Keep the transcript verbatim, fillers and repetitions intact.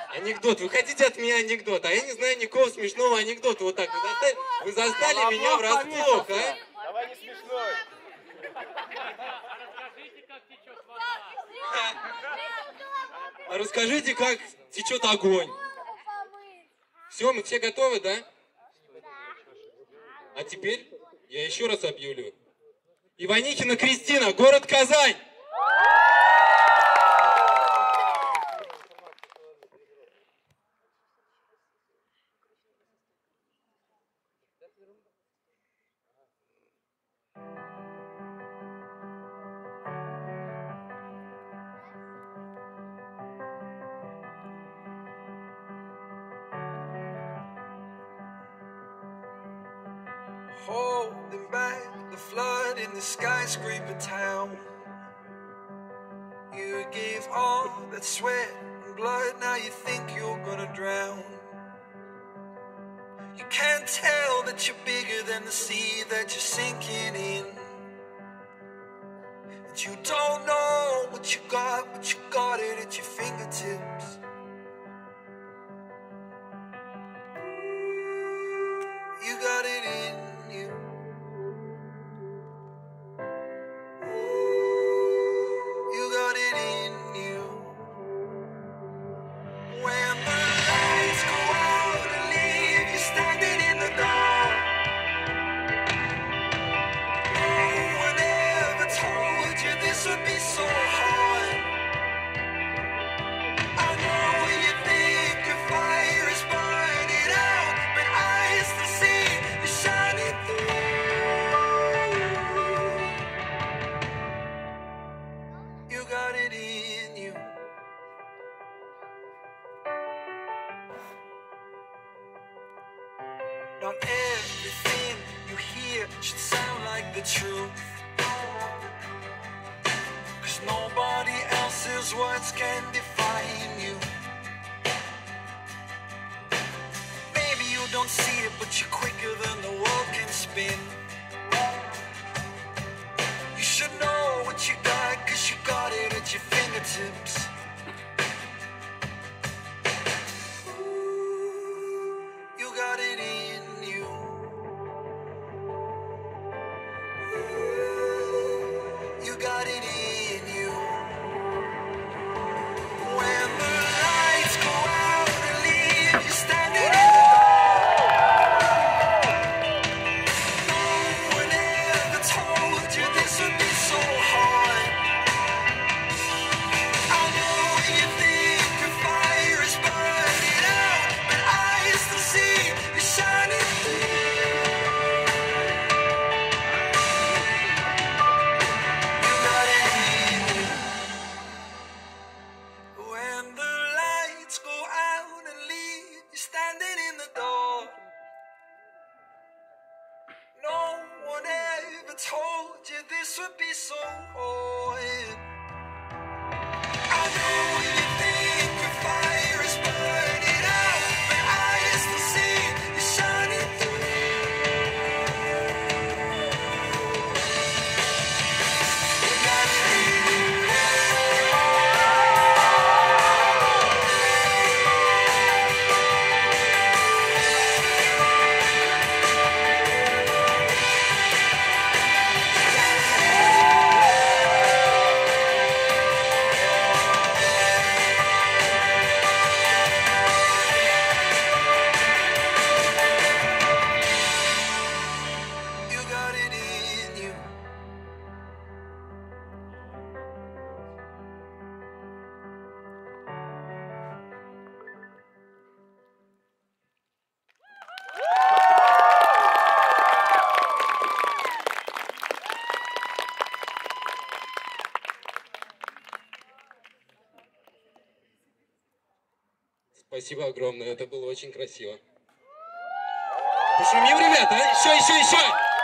Анекдот. Вы хотите от меня анекдот? А я не знаю никакого смешного анекдота. Вот так. Вы застали, вы застали меня врасплох, а? Давай не смешной. А расскажите, как течет огонь. Все, мы все готовы, да? А теперь я еще раз объявлю. Иванихина Кристина, город Казань. Holding back the flood in the skyscraper town. You gave all that sweat and blood, now you think you're gonna drown. You can't tell that you're bigger than the sea that you're sinking in. And you don't know what you got, but you got it at your fingertips. You got it in you. You got it in you. When the lights go out and leave you standing in the dark, no one ever told you this would be so hard. I know you think your fire is burning out, but I still see you shining through. You got it in you. Not everything you hear should sound like the truth, 'cause nobody else's words can define you. Maybe you don't see it, but you're quicker than the world can spin. You should know what you got, 'cause you got it at your fingertips. You got it in you. You got it in you. When the lights go out and leave you standing in the dark, no one ever told you this would be so hard. I know you think your fire is burning out, but I still see you shining through. You got it in you. When the lights go out and leave you standing in the dark, no one ever told you this would be so hard. I know you think your fire is burning out, but I still see you shining through. You got it in you. You got it in you. Спасибо огромное, это было очень красиво. Пошумим, ребята, а? Еще, еще, еще!